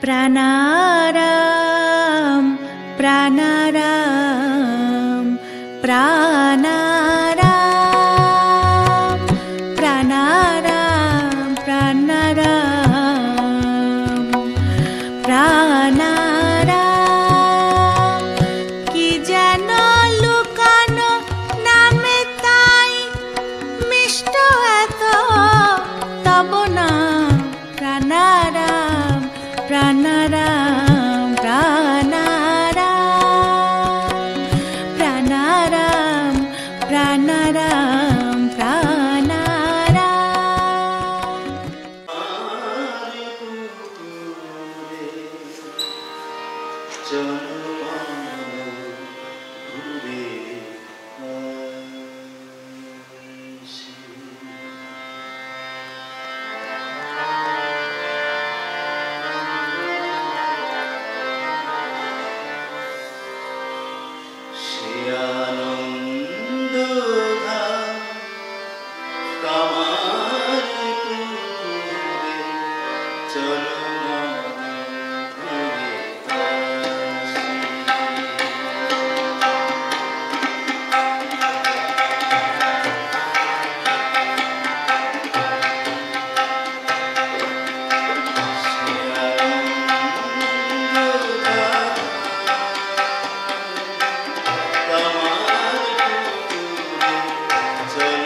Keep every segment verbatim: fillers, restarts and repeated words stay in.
प्राणाराम प्राणाराम प्राणाराम प्राणाराम प्राणाराम प्राणाराम कि जेन लुकानो नामे ताई मिष्ट एत तब नाम प्राणाराम प्राणाराम प्राणाराम प्राणाराम प्राणाराम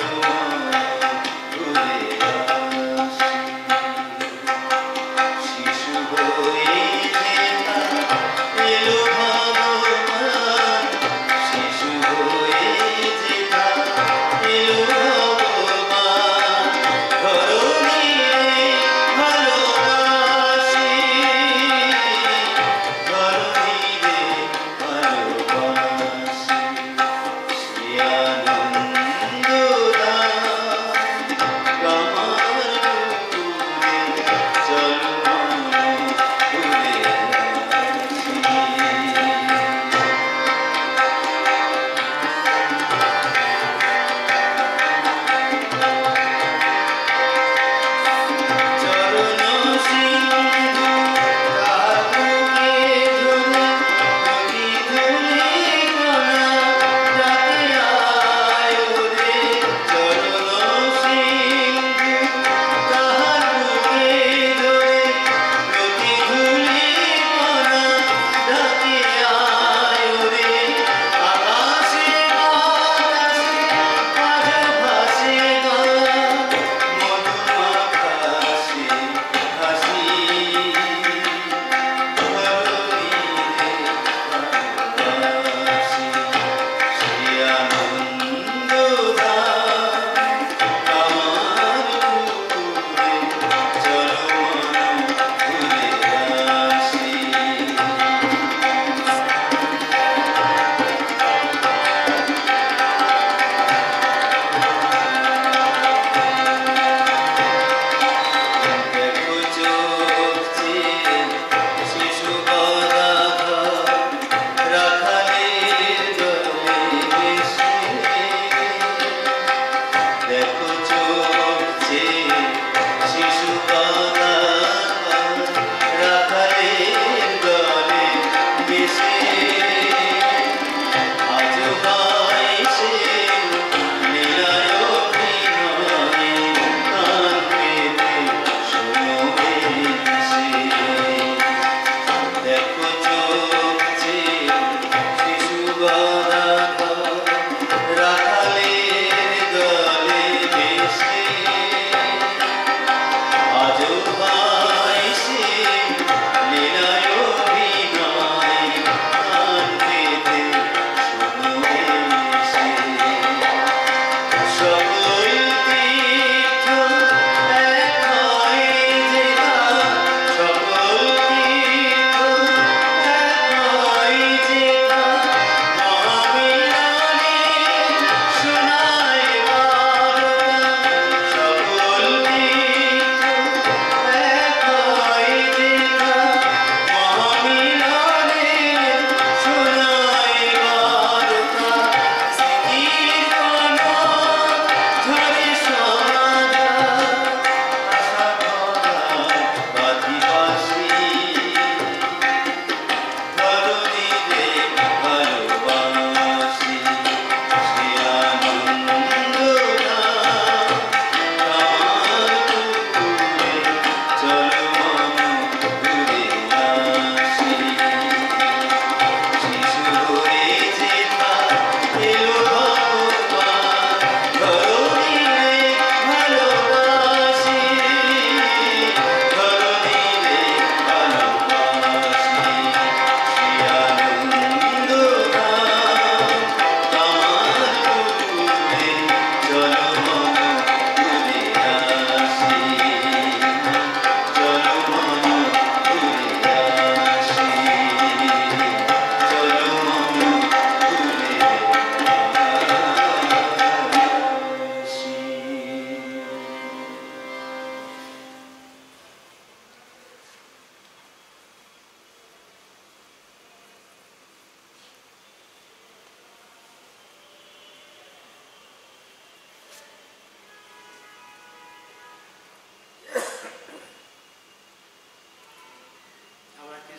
She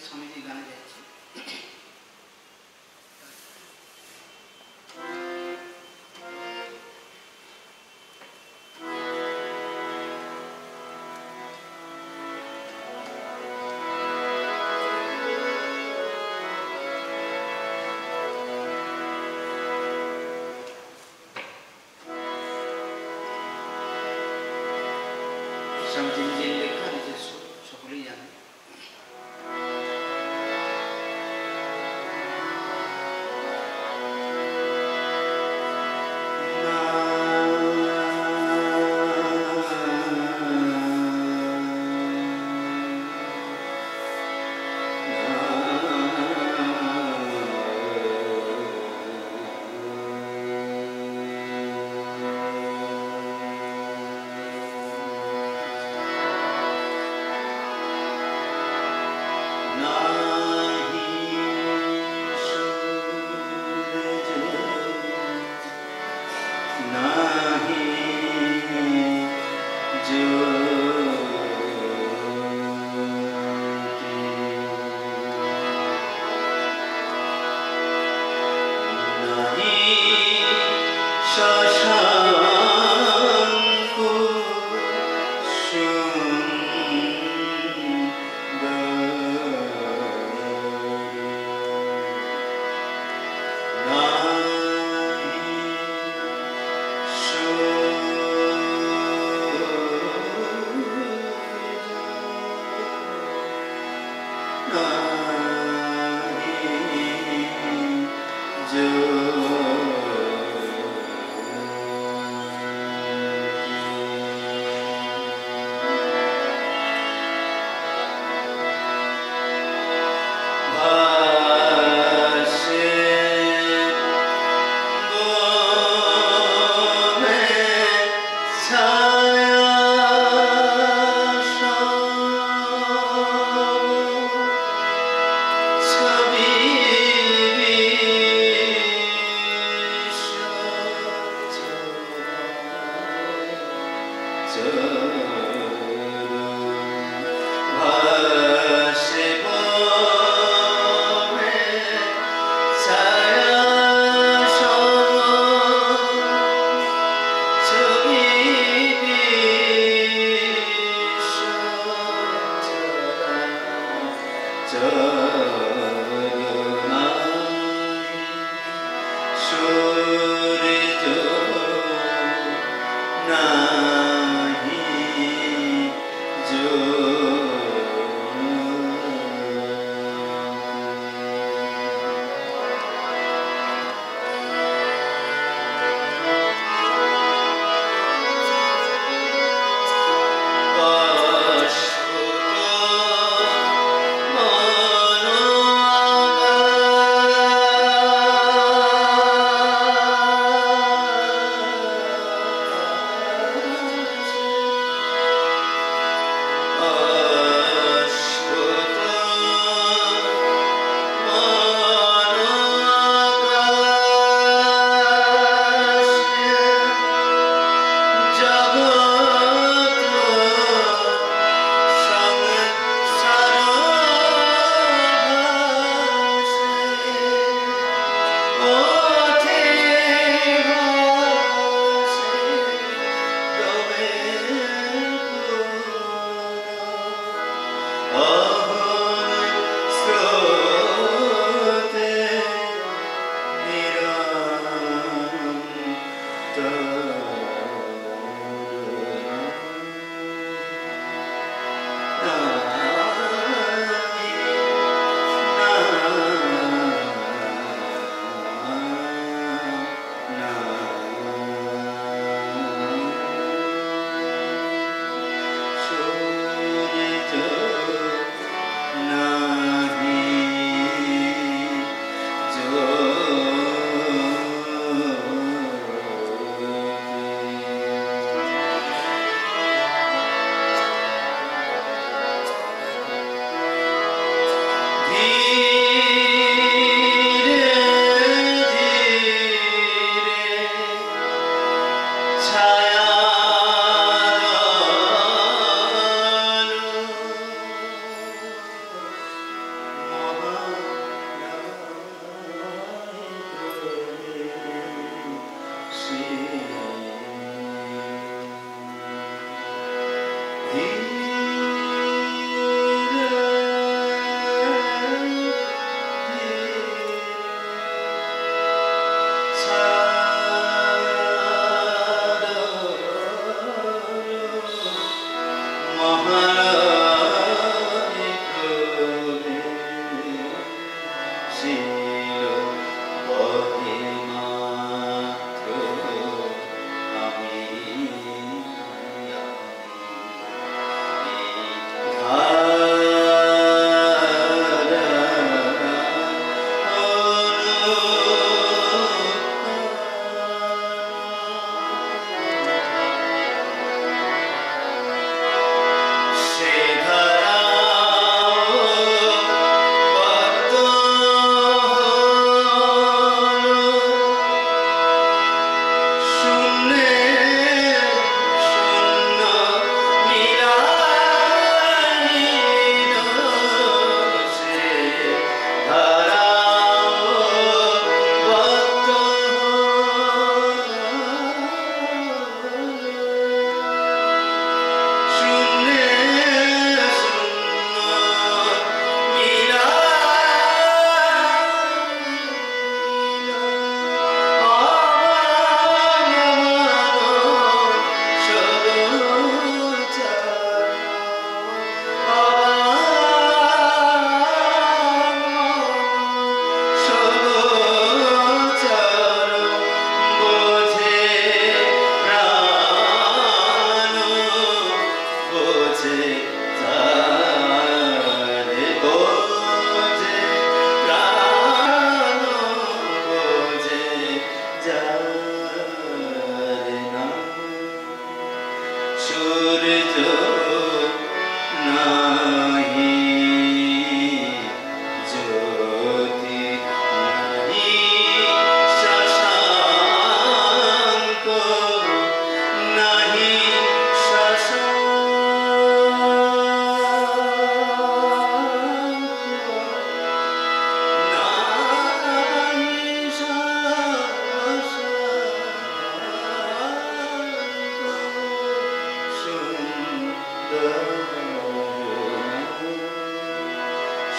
স্বামীজি গানে যাচ্ছি। স্বামীজি নিজের লেখা নিজস্ব, সকলেই জানে।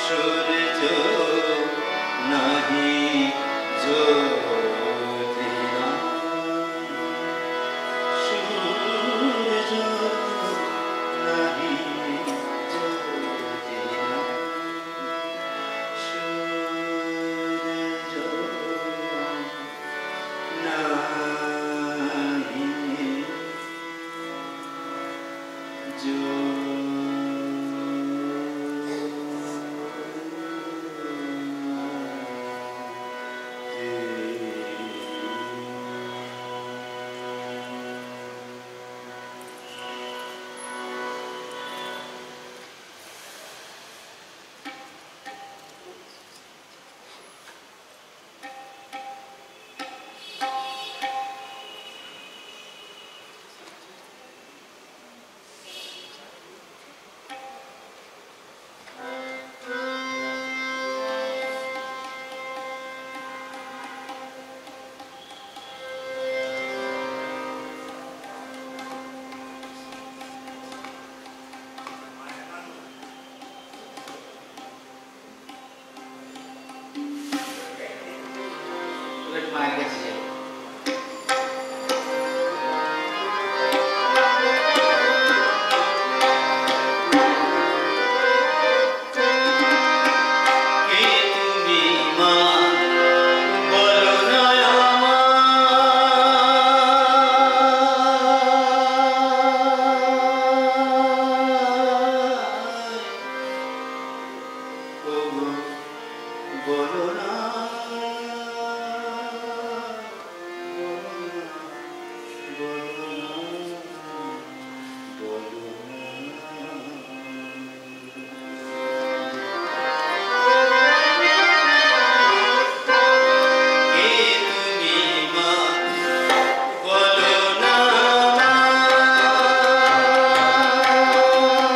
মায়ের কাছে যাই।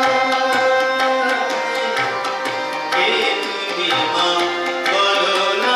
বলো না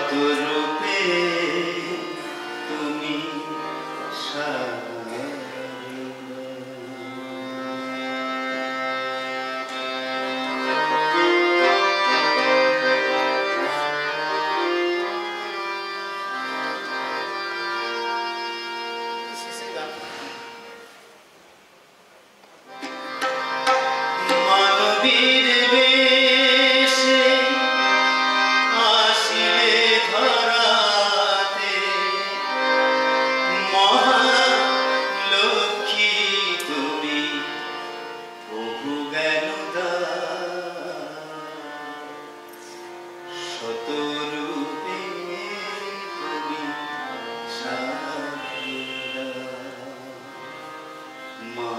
শতরূপে তুমি সারদা। মানবীর বেশে আসিলে ধরাতে মহালক্ষ্মী তুমি প্রভু জ্ঞানদাতা। শতরূপে তুমি সারদা মা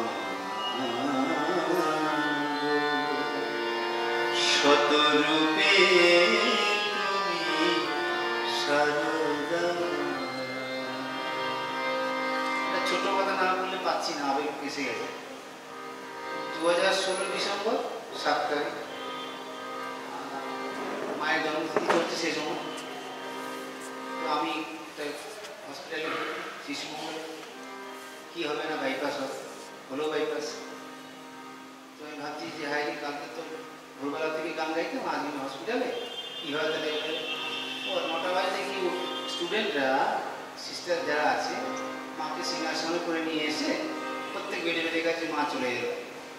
শতরূপে তুমি সারদা। ছোট কথা না বললে পাচ্ছি না, আবেগ এসে গেছে। দু হাজার ষোলো ডিসেম্বর সাত তারিখ মায়ের জন্মতিথি চলছে সেই সময়। তো আমি হসপিটালে শিশু কী হবে না বাইপাস হলো বাইপাস। তো আমি ভাবছি যে হাই কালকে তো ভোরবেলা থেকে গান গাইতাম, আজ আমি হসপিটালে কী হয় তাহলে। ও নটা বাজে দেখি স্টুডেন্টরা সিস্টার যারা আছে মাকে সিংহাসনে করে নিয়ে এসে প্রত্যেক বেডে বেডে কাছে মা চলে এলো।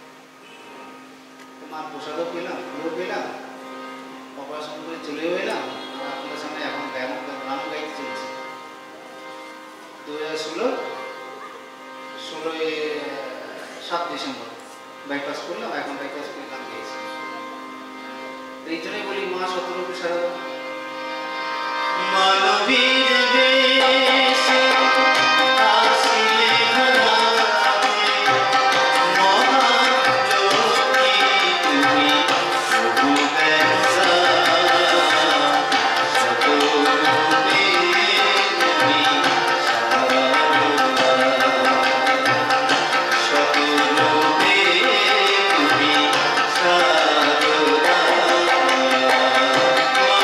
তো মা প্রসাদও পেলাম, ফুলও পেলাম, অপারেশন করে চলেও এলাম। আর আপনাদের সামনে এখন গান গানও গাইতে চলছে। দু হাজার ষোলো ষোলোই সাত ডিসেম্বর বাইপাস করলাম, এখন বাইপাস করে গান গেয়েছি। এই জন্যই বলি মা শতরূপে সারদা। মানবীর বেশে আসিলে ধরাতে মহালক্ষ্মী তুমি প্রভু জ্ঞানদাতা। শতরূপে তুমি সারদা শতরূপে তুমি সারদা।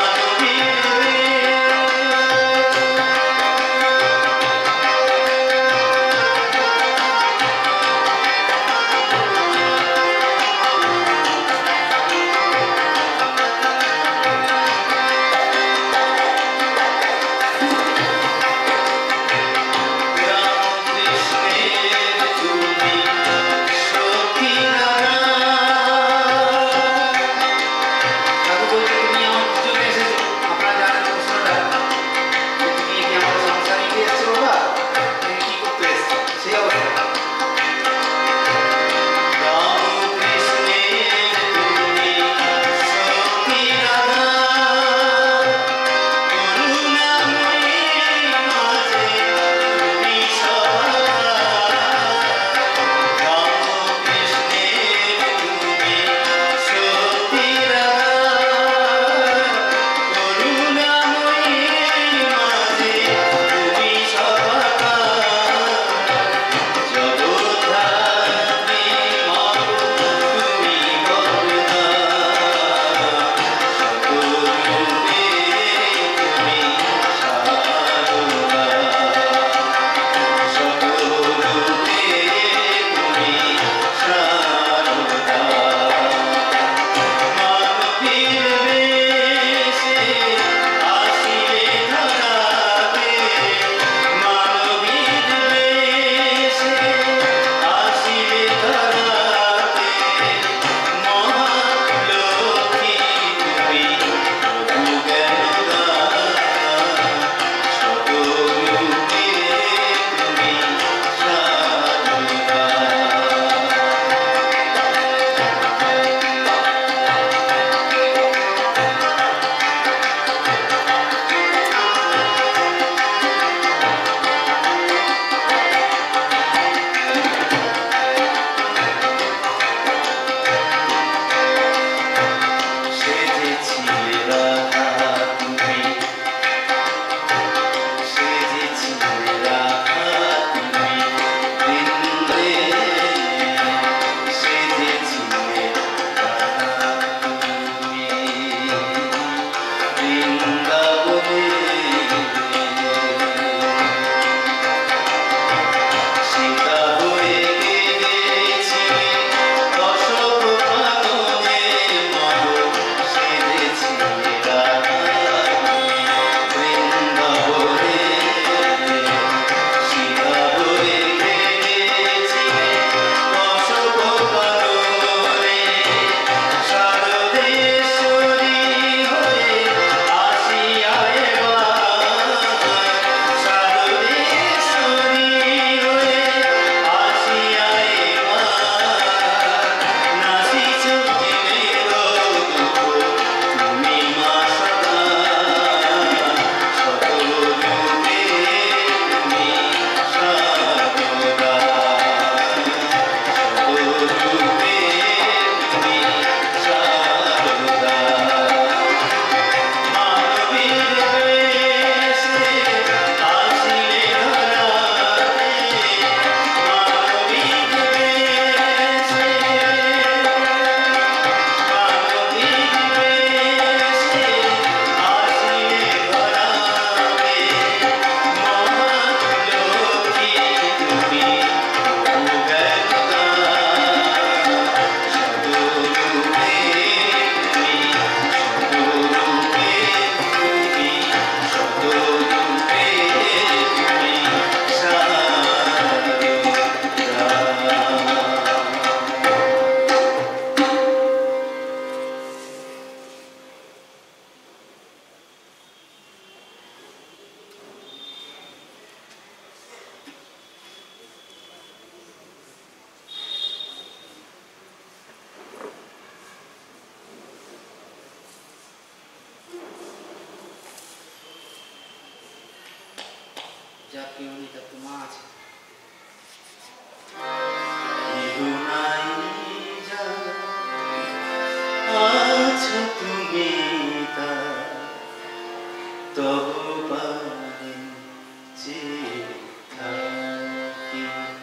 তবু পানে চেয়ে থাকি।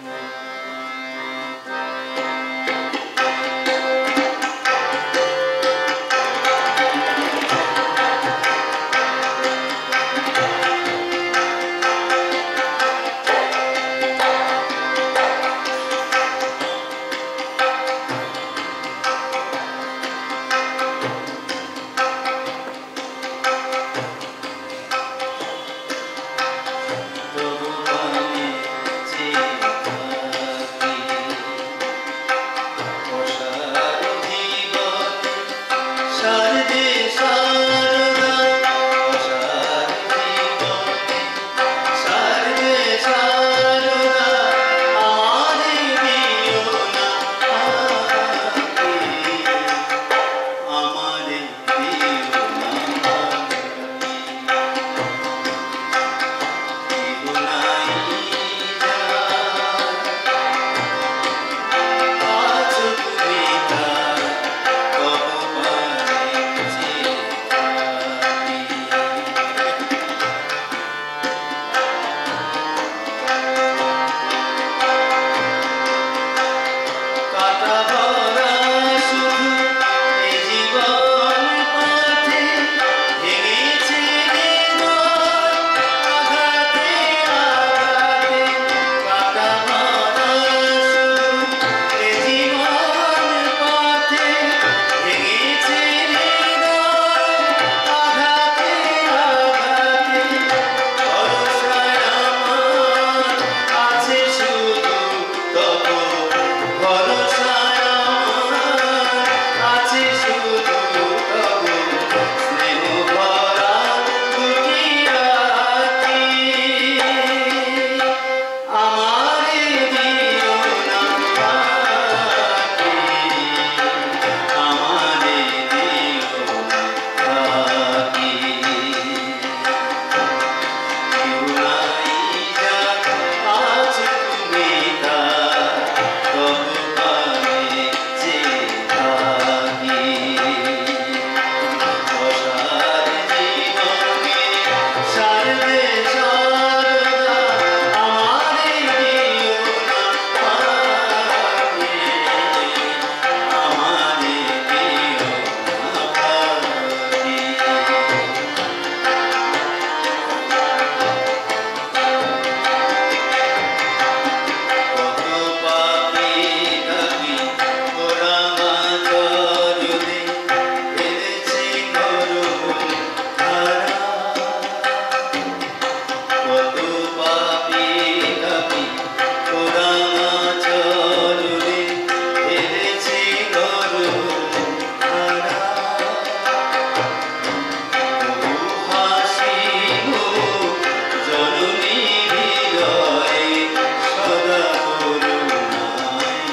তবু পানে চেয়ে থাকি। অসার জীবনে সারদে সারদা, অসার জীবনে সারদে সারদা, আমারে দিও না ফাঁকি, আমারে দিও না ফাঁকি। জীবনাই যায়, আছো তুমি তার, তবু পানে চেয়ে থাকি। কাটা ভরা শুধু এ জীবন পথে, ভেঙেছে হৃদয় আঘাতে আঘাতে। কাটা ভরা শুধু এ জীবন পথে, ভেঙেছে হৃদয় আঘাতে আঘাতে। ভরসায় আমার আছে শুধু তবু, ভরসায় আমার আছে শুধু তবু, স্নেহ ভরা দুটি আঁখি, আমারে দিও না ফাঁকি, আমারে দিও না ফাঁকি। জীবনাই যাক, আছো তুমি তার, তবু পানে চেয়ে থাকি। অসার জীবনে সারদে সারদা, আমারে দিও না ফাঁকি, আমারে দিও না ফাঁকি। কত পাপী তাপী ওরা মাঝরুদে, ফেলেছে গরুর ধারা। কত পাপী তাপী ওরা মাঝরুদে, ফেলেছে গরুর ধারা। তবু হাসিব জননী হৃদয়ে, সদা করুণায়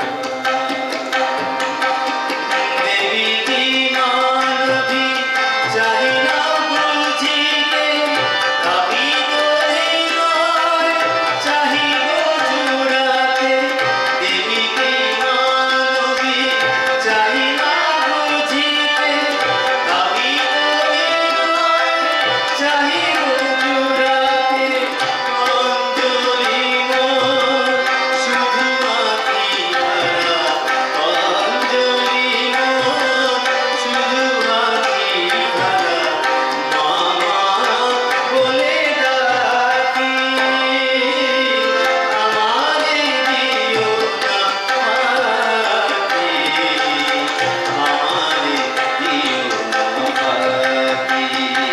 দেবী কি মানবী চাহি না বুঝিতে, তাপিত হৃদয় চাহিব জুড়াতে। দেবী কি মানবী চাহি না বুঝিতে, তাপিত হৃদয় চাহিব জুড়াতে। অঞ্জলি মোর শুধু আঁখি ভরা, অঞ্জলি মোর শুধু আঁখি ভরা, মা মা বলে ডাকি, আমারে দিও না ফাঁকি, আমারে দিও না ফাঁকি,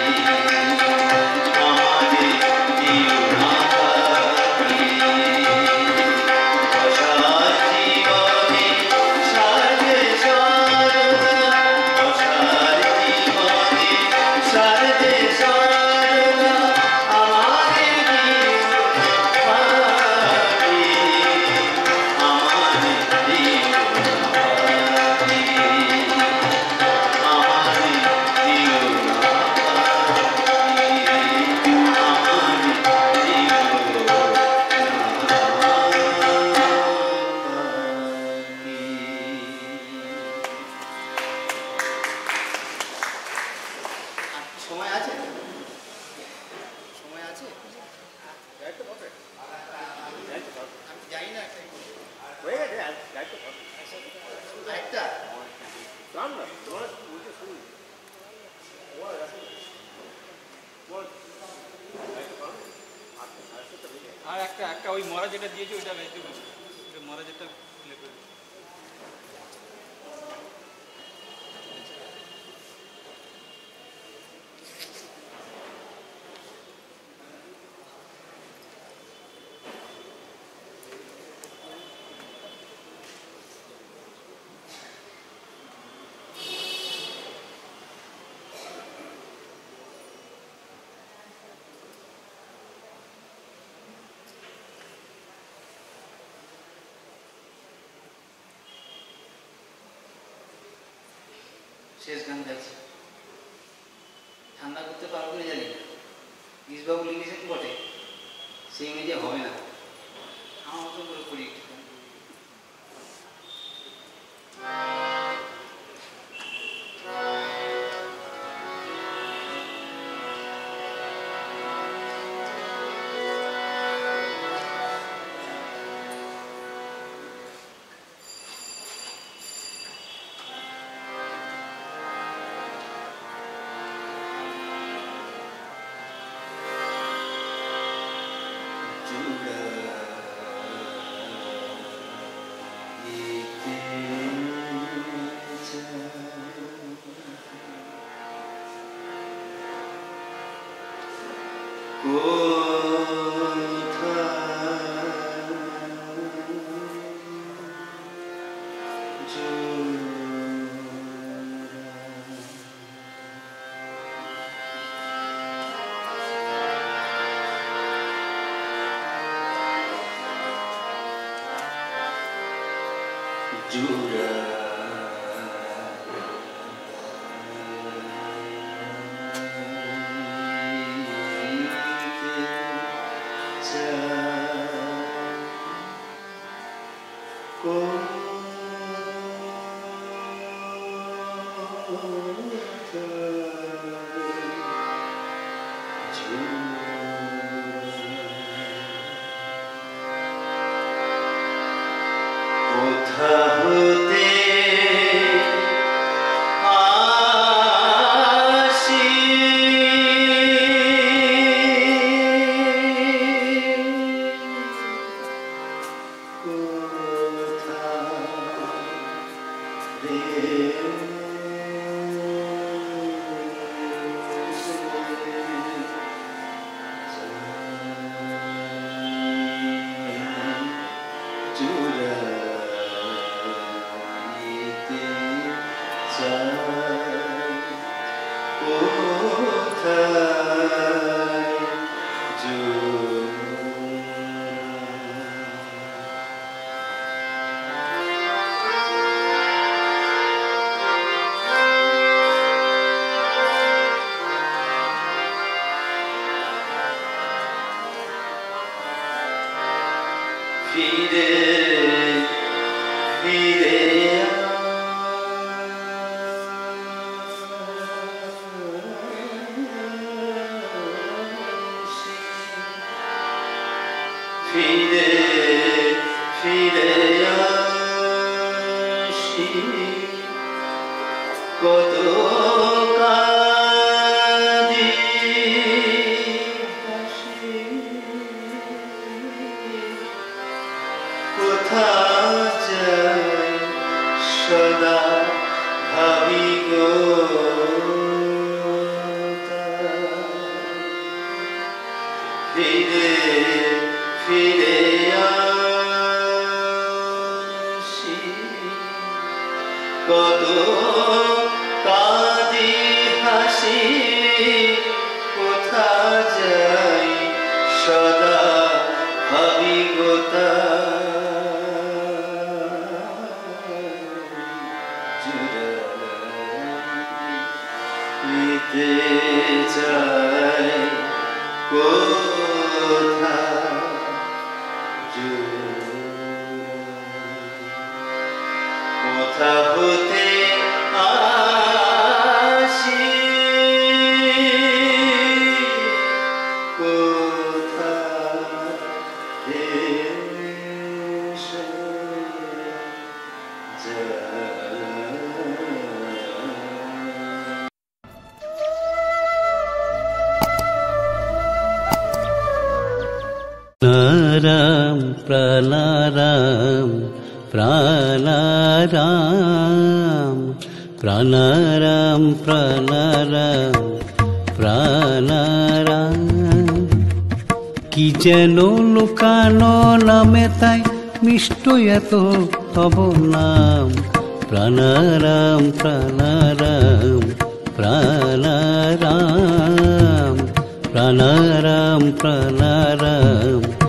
আমারে দিও না ফাঁকি। অসার জীবনে সারদে সারদা, অসার জীবনে সারদে সারদা, আমারে দিও না ফাঁকি, আমারে দিও না ফাঁকি, আমারে দিও না আছে আমি জানি না একটা আর একটা একটা ওই মরা যেটা দিয়েছে ওইটা বেঁচে মরা যেটা প্লে করে শেষ গান গাইছে ঠান্ডা করতে পারবো না জানি না ইসবাবু লিখেছেন বটে সেই ইংরেজি হবে না আমার মতো করে করি একটু Oh প্রাণারাম প্রাণারাম প্রাণারাম প্রাণারাম প্রাণারাম কি যেন লুকানো নামে তাই মিষ্ট এত তব নাম প্রাণারাম প্রাণারাম প্রাণারাম প্রাণারাম প্রাণারাম